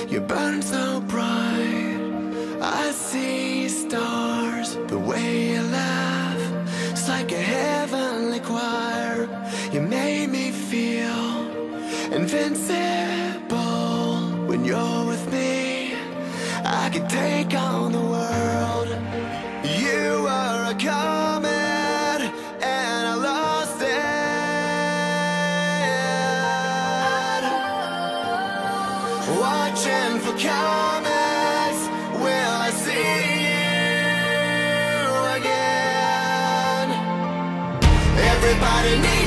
You burn so bright, I see stars. The way you laugh, it's like a heavenly choir. You made me feel invincible. When you're with me, I can take on the world. You are a comet, and I lost it. Watching for comets, will I see you again? Everybody needs